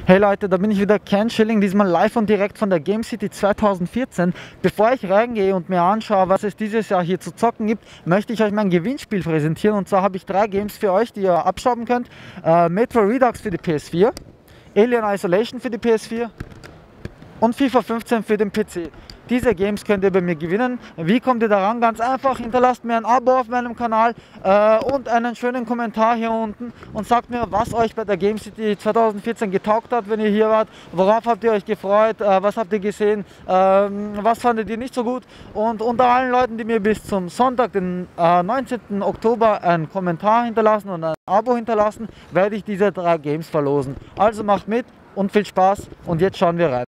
Hey Leute, da bin ich wieder, Ken Schilling, diesmal live und direkt von der Game City 2014. Bevor ich reingehe und mir anschaue, was es dieses Jahr hier zu zocken gibt, möchte ich euch mein Gewinnspiel präsentieren. Und zwar habe ich 3 Games für euch, die ihr abstauben könnt. Metro Redux für die PS4, Alien Isolation für die PS4 und FIFA 15 für den PC. Diese Games könnt ihr bei mir gewinnen. Wie kommt ihr daran? Ganz einfach, hinterlasst mir ein Abo auf meinem Kanal und einen schönen Kommentar hier unten und sagt mir, was euch bei der Game City 2014 getaugt hat, wenn ihr hier wart. Worauf habt ihr euch gefreut? Was habt ihr gesehen? Was fandet ihr nicht so gut? Und unter allen Leuten, die mir bis zum Sonntag, den 19. Oktober, einen Kommentar hinterlassen und ein Abo hinterlassen, werde ich diese 3 Games verlosen. Also macht mit und viel Spaß und jetzt schauen wir rein.